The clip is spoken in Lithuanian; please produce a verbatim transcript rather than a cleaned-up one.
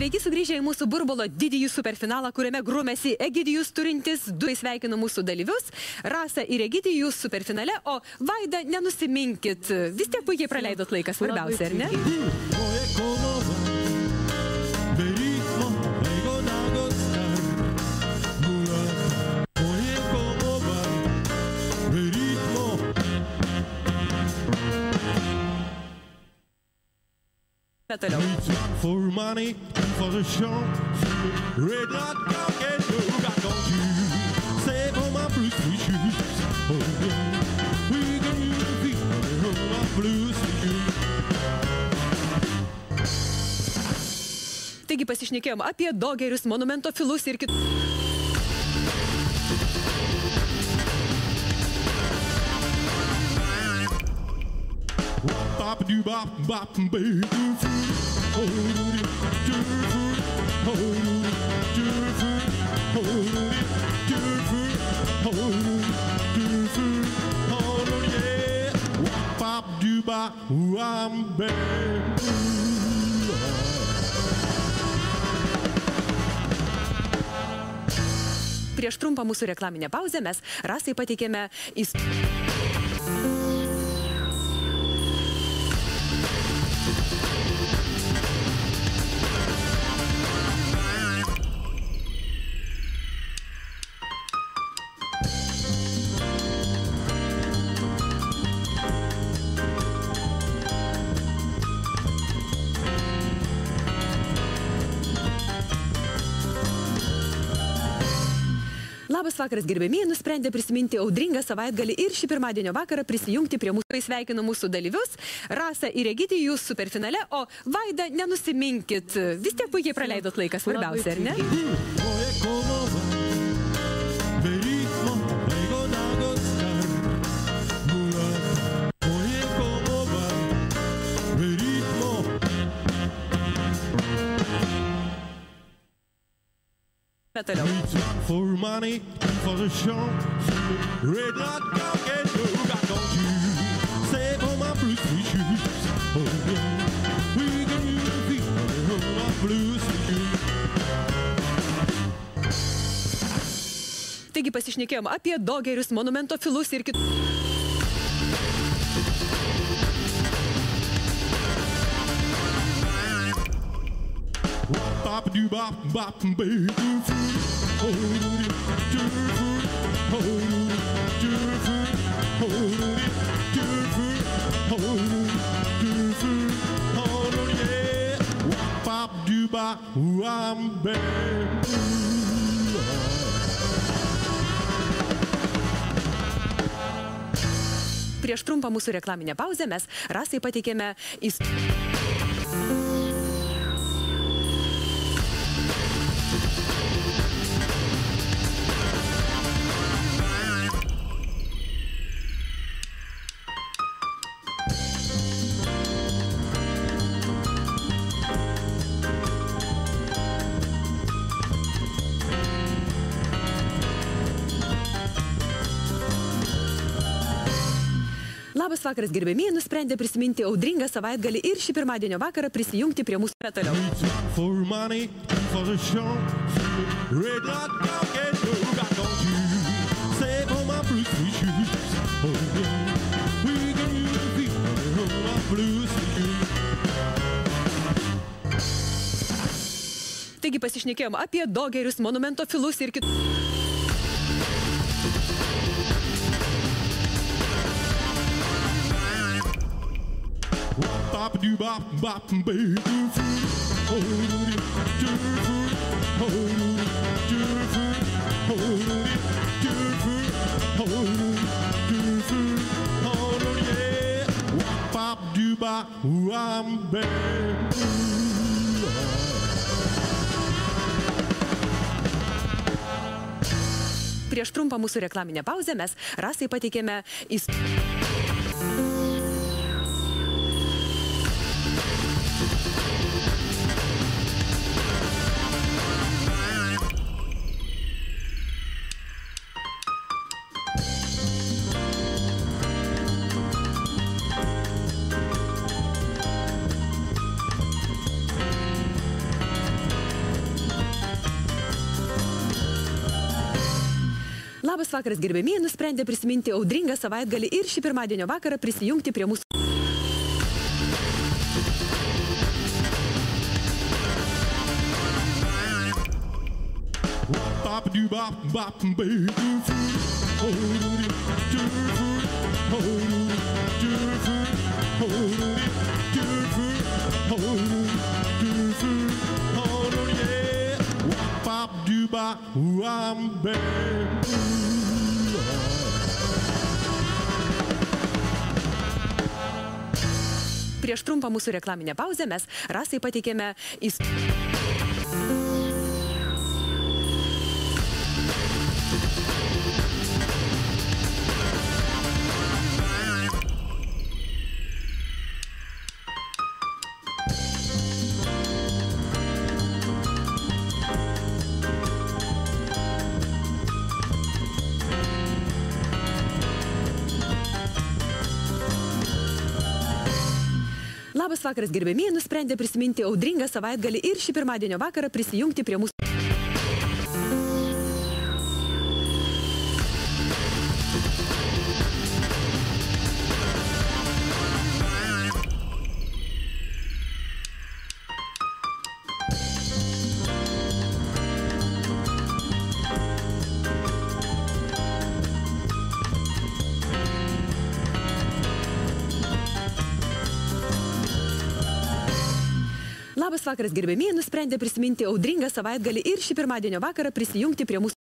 Sveiki sugrįžę į mūsų burbulo didįjį superfinalą, kuriame grūmėsi Egidijus turintis du. Sveikinu mūsų dalyvius, Rasą ir Egidijus superfinale, o Vaida, nenusiminkit, vis tiek puikiai praleidot laiką, svarbiausia, ar ne? Toliau. For money, for the show, red not talking, no, got don't you say for my blue sweet shoes, oh yeah, we can use the feet for my blue sweet shoes. Taigi pasišnekėjom apie dogerius, monumentofilus ir kitus. Bop do bop bop baby. Prieš trumpą mūsų reklaminę pauzę mes Rasai pateikėme istoriją. Labas vakaras, gerbėmieji, nusprendė prisiminti audringą savaitgalį ir šį pirmadienio vakarą prisijungti prie mūsų. Sveikinu mūsų dalyvius, Rasą ir Egidijus superfinale, o Vaida, nenusiminkit, vis tiek puikiai praleidot laiką, svarbiausia, ar ne? Toliau. For money, for the show, red not talking, no, got don't you say for my blue sweet shoes, oh yeah, we can use the feet for my blue sweet shoes. Taigi pasišnekėjom apie dogerius, monumentofilus ir kitus. Bop do bop bop baby. Oh, oh, Prieš trumpą mūsų reklaminę pauzę mes Rasai pateikėme istoriją. Labas vakaras, gerbėmieji, nusprendė prisiminti audringą savaitgalį ir šį pirmadienio vakarą prisijungti prie mūsų. Toliau. For money, for the show, red not talking, no, got don't you say for my blue sweet shoes, oh yeah, we can use the feet for my blue sweet shoes. Taigi pasišnekėjom apie dogerius, monumentofilus ir kitus. Bop do bop bop baby. Oh, bop do bop baby. Prieš trumpą mūsų reklaminę pauzę mes Rasai pateikėme istoriją. Labas vakaras, gerbėmieji, nusprendė prisiminti audringą savaitgalį ir šį pirmadienio vakarą prisijungti prie mūsų. Prieš trumpą mūsų reklaminę pauzę mes Rasai pateikėme į... Labas vakaras, gerbėmieji, nusprendė prisiminti audringą savaitgalį ir šį pirmadienio vakarą prisijungti prie mūsų. Labas vakaras, gerbėmieji, nusprendė prisiminti audringą savaitgalį ir šį pirmadienio vakarą prisijungti prie mūsų.